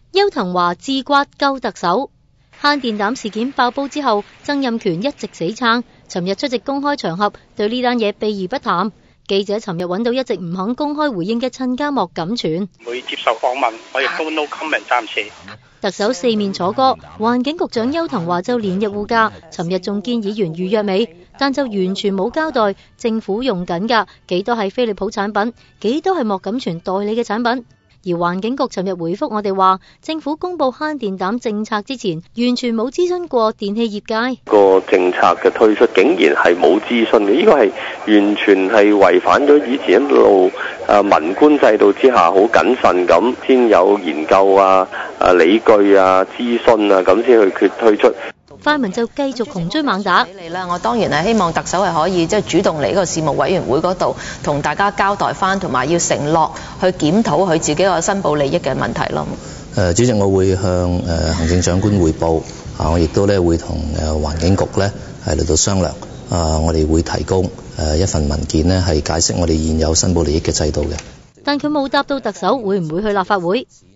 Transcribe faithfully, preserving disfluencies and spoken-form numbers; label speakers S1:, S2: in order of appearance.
S1: 邱騰華自刮救特首。慳電膽事件爆煲之後，曾蔭權一直死撐，尋日出席公開場合對呢單嘢避而不談。記者尋日揾到一直唔肯公開回應嘅親家莫錦全，
S2: 會接受訪問，我亦都 no comment 暫時。
S1: 特首四面楚歌，環境局長邱騰華就連日護駕，尋日仲見議員預約尾，但就完全冇交代政府用緊㗎幾多係飛利浦產品，幾多係莫錦全代理嘅產品。而環境局尋日回覆我哋話，政府公布慳電膽政策之前，完全冇諮詢過電器業界。
S3: 個政策嘅推出竟然係冇諮詢嘅，呢個係完全係違反咗以前一路誒文官制度之下好謹慎咁先有研究啊、誒理據啊、諮詢啊咁先去決推出。
S1: 泛民就繼續窮追猛打。
S4: 我當然係希望特首係可以即係主動嚟呢個事務委員會嗰度同大家交代翻，同埋要承諾去檢討佢自己個申報利益嘅問題咯。
S5: 誒，主席，我會向誒行政長官匯報啊，我亦都咧會同誒環境局咧係嚟到商量啊，我哋會提供誒一份文件咧係解釋我哋現有申報利益嘅制度嘅。
S1: 但佢冇答到特首會唔會去立法會。